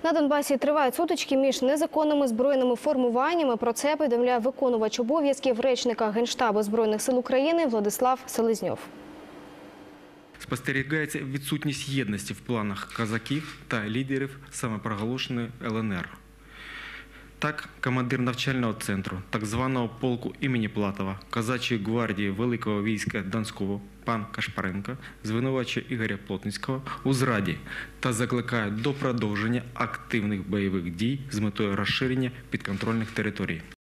На Донбасі тривають сутички між незаконними збройними формуваннями. Про це повідомляє виконувач обов'язків речника Генштабу Збройних сил України Владислав Селезньов. Спостерігається відсутність єдності в планах козаків та лідерів самопроголошеної ЛНР. Так, командир навчального центру так званого полку імені Платова Козачої гвардії Великого війська Донського пан Кашпаренко звинувачує Ігоря Плотницького у зраді та закликає до продовження активних бойових дій з метою розширення підконтрольних територій.